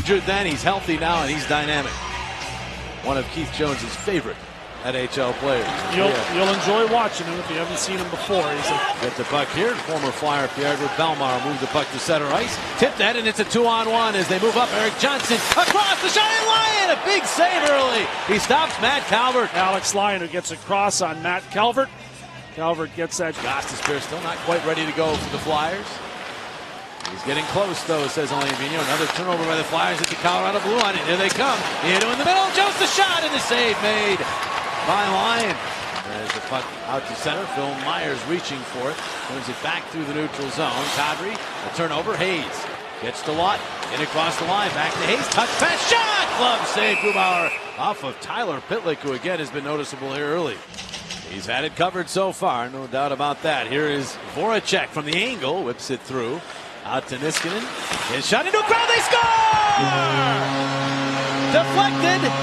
injured then, he's healthy now, and he's dynamic. One of Keith Jones's favorite NHL players. You'll enjoy watching him if you haven't seen him before. Get the puck here. Former Flyer Pierre-Edouard Bellemare moves the puck to center ice. Tip that, and it's a 2-on-1 as they move up. Erik Johnson across the Shining Lion. A big save early. He stops Matt Calvert. Alex Lyon who gets across on Matt Calvert. Calvert gets that. Gostisbehere still not quite ready to go for the Flyers. He's getting close, though, says Alain Vigneault. Another turnover by the Flyers at the Colorado blue line. And here they come. Into in the middle. Jones the shot, and the save made by Lyon. There's the puck out to center. Phil Myers reaching for it. Turns it back through the neutral zone. Kadri, a turnover. Hayes gets to Lott. In across the line. Back to Hayes. Touch pass. Shot! Glove save. Grubauer off of Tyler Pitlick, who again has been noticeable here early. He's had it covered so far. No doubt about that. Here is Voracek from the angle. Whips it through. Out to Niskanen. His shot into a crowd. They score! Deflected.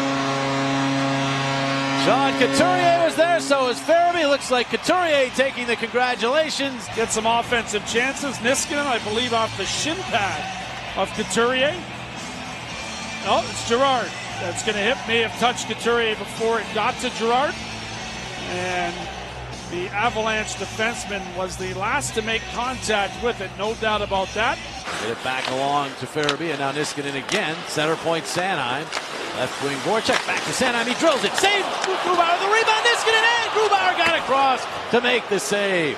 Sean Couturier was there, so is Farabee. Looks like Couturier taking the congratulations. Get some offensive chances. Niskanen, I believe, off the shin pad of Couturier. Oh, it's Girard. That's going to hit. May have touched Couturier before it got to Girard. And the Avalanche defenseman was the last to make contact with it. No doubt about that. Get it back along to Farabee, and now Niskanen again. Center point Sanheim. Left wing Voracek back to Sanheim. He drills it. Save. Grubauer the rebound. Niskanen and Grubauer got across to make the save.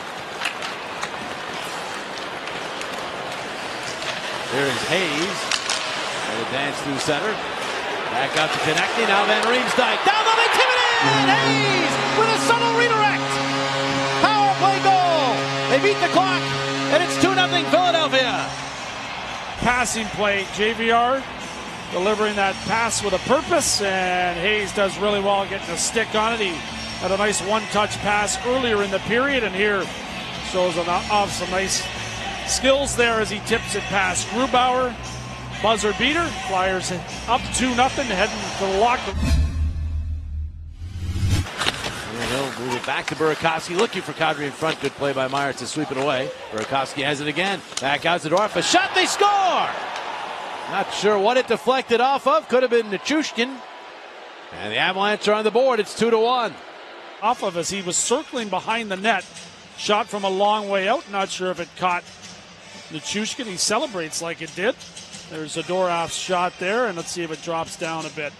There is Hayes. Got to dance through center. Back out to Konecny. Now Van Riemsdyk. Down the lane. And Hayes with a subtle redirect. Power play goal. They beat the clock, and it's 2-0 Philadelphia. Passing play. JVR delivering that pass with a purpose, and Hayes does really well getting a stick on it. He had a nice one-touch pass earlier in the period, and here shows off some nice skills there as he tips it past Grubauer. Buzzer beater. Flyers up 2-0, heading to the locker room. He'll move it back to Burakovsky, looking for Kadri in front. Good play by Myers to sweep it away. Burakovsky has it again. Back out to Dorf. A shot, they score! Not sure what it deflected off of. Could have been Nichushkin. And the Avalanche are on the board. It's 2-1. Off of as he was circling behind the net. Shot from a long way out. Not sure if it caught Nichushkin. He celebrates like it did. There's Zadorov's shot there, and let's see if it drops down a bit.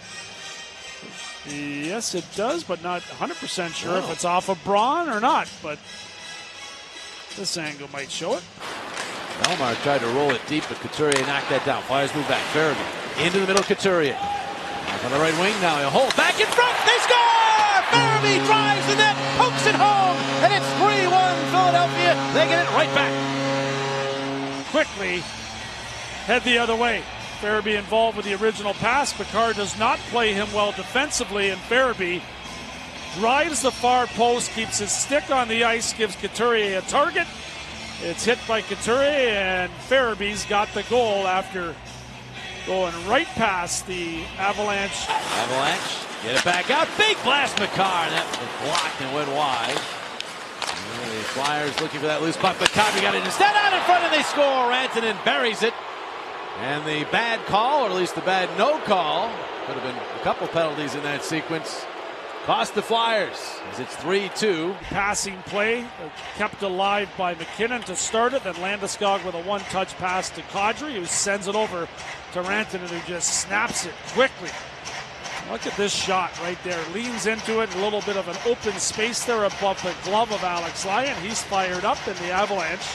Yes, it does, but not 100% sure if it's off of Braun or not. But this angle might show it. Bellemare tried to roll it deep, but Couturier knocked that down. Flyers move back. Farabee into the middle. Couturier on the right wing now. He'll hold back in front. They score! Farabee drives the net, pokes it home, and it's 3-1 Philadelphia. They get it right back. Quickly head the other way. Farabee involved with the original pass. Picard does not play him well defensively, and Farabee drives the far post, keeps his stick on the ice, gives Couturier a target. It's hit by Couturier, and Farabee's got the goal after going right past the Avalanche. Avalanche, get it back out. Big blast, Makar. That was blocked and went wide. And the Flyers looking for that loose puck, but Kadri got it instead out in front, and they score. Rantanen buries it. And the bad call, or at least the bad no call, could have been a couple penalties in that sequence, cost the Flyers as it's 3-2. Passing play kept alive by McKinnon to start it. Then Landeskog with a one-touch pass to Kadri, who sends it over to Rantanen, who just snaps it quickly. Look at this shot right there. Leans into it. A little bit of an open space there above the glove of Alex Lyon. He's fired up in the Avalanche.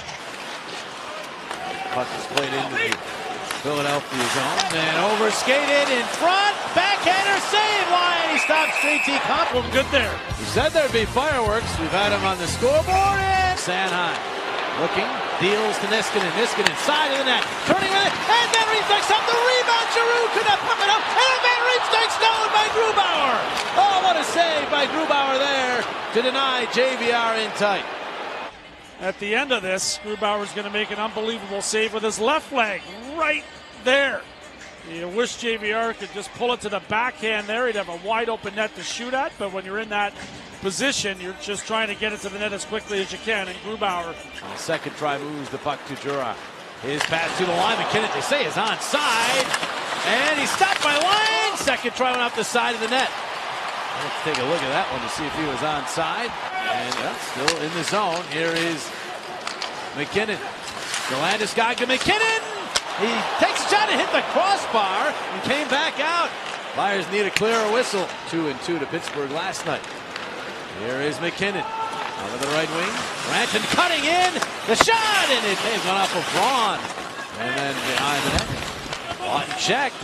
Puck is played into the Philadelphia zone, and overskated in front, backhander save. Lyon, he stops JT Compton. Good there. We said there'd be fireworks. We've had him on the scoreboard, and Sanheim looking, deals to Niskanen. Niskanen side of the net, turning with it, and Van Riemsdyk's up the rebound. Giroux could not pump it up, and Van Riemsdyk stolen by Grubauer. Oh, what a save by Grubauer there to deny JVR in tight. At the end of this, Grubauer's going to make an unbelievable save with his left leg right there. You wish JVR could just pull it to the backhand there. He'd have a wide open net to shoot at, but when you're in that position, you're just trying to get it to the net as quickly as you can, and Grubauer. On the second try moves the puck to Jura. His pass to the line. MacKinnon, they say, is onside. And he's stopped by Lyon. Second try went off the side of the net. Let's take a look at that one to see if he was onside. And still in the zone. Here is MacKinnon. Landeskog to MacKinnon. He takes a shot and hit the crossbar and came back out. Flyers need a clearer whistle. 2-2 to Pittsburgh last night. Here is MacKinnon. Out of the right wing. Ranton cutting in. The shot, and it has gone off of Braun. And then behind the net. Lawton checked.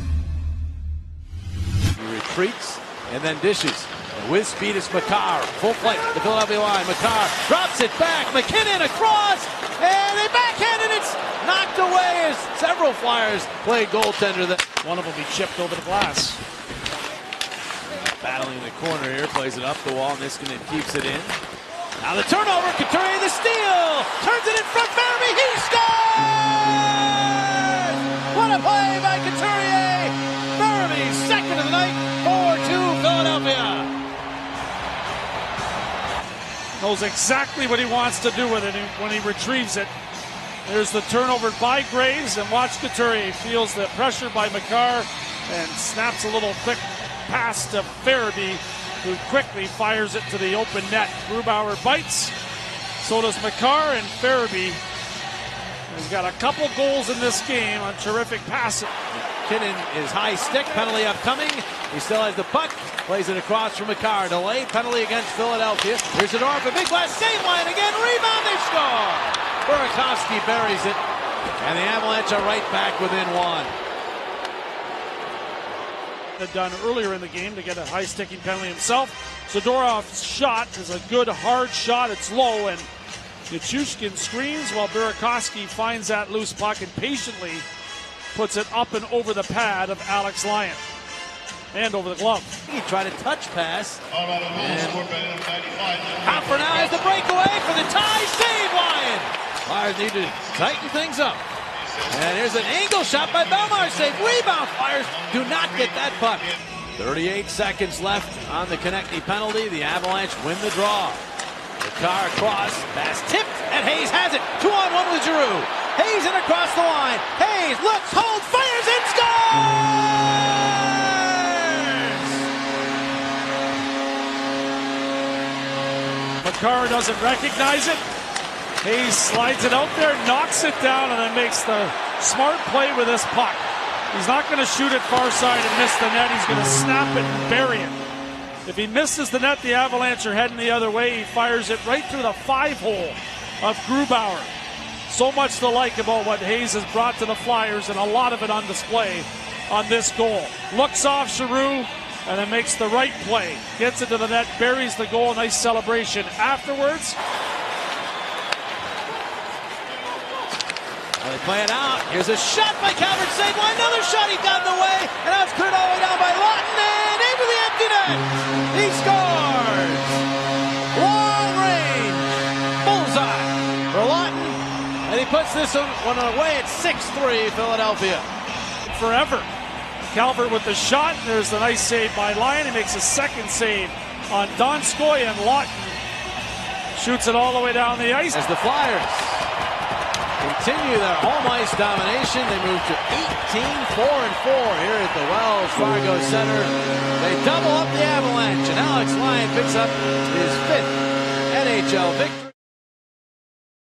He retreats and then dishes. And with speed is Makar. Full flight. The Philadelphia line. Makar drops it back. MacKinnon across. And they backhand, and it's knocked away as several Flyers play goaltender. One of them be chipped over the glass. Battling in the corner here. Plays it up the wall. Niskanen keeps it in. Now the turnover. Couturier the steal. Turns it in front. Farabee. He scores! What a play by Couturier. Farabee, second of the night. 4-2 Philadelphia. Knows exactly what he wants to do with it when he retrieves it. There's the turnover by Graves, and watch Couturier. He feels the pressure by Makar and snaps a little quick pass to Farabee, who quickly fires it to the open net. Grubauer bites, so does Makar, and Farabee has got a couple goals in this game on terrific passing. MacKinnon is high stick, penalty upcoming. He still has the puck, plays it across from Makar. Delayed penalty against Philadelphia. Here's Zadorov, a big blast, save line again, rebound, they score! Burakovsky buries it, and the Avalanche are right back within one. Had done earlier in the game to get a high sticking penalty himself. Zadorov's shot is a good hard shot, it's low, and Nichushkin screens while Burakovsky finds that loose puck and patiently puts it up and over the pad of Alex Lyon and over the glove. He tried a touch pass. Hopper now has the breakaway for the tie. Save Lyon. Flyers need to tighten things up. And here's an angle shot by Belmar. Save. Rebound. Flyers do not get that puck. 38 seconds left on the Konechny penalty. The Avalanche win the draw. The car across. Pass tipped. And Hayes has it. 2-on-1 with Giroux. Hayes in across the line. Hayes looks, holds, fires, and scores! Makar doesn't recognize it. Hayes slides it out there, knocks it down, and then makes the smart play with this puck. He's not going to shoot it far side and miss the net. He's going to snap it and bury it. If he misses the net, the Avalanche are heading the other way. He fires it right through the 5-hole of Grubauer. So much to like about what Hayes has brought to the Flyers, and a lot of it on display on this goal. Looks off Giroux, and then makes the right play. Gets it to the net, buries the goal. Nice celebration afterwards. They play it out. Here's a shot by Calvert. Save line. Another shot. He got in the way. And now it's cleared all the way down by Lawton. And into the empty net. He scores. Long range. Bullseye for Lawton. And he puts this one away at 6-3 Philadelphia. Forever. Calvert with the shot. There's the nice save by Lyon. He makes a second save on Donskoy, and Lawton shoots it all the way down the ice. As the Flyers continue their home ice domination, they move to 18-4-4 here at the Wells Fargo Center. They double up the Avalanche, and Alex Lyon picks up his 5th NHL victory.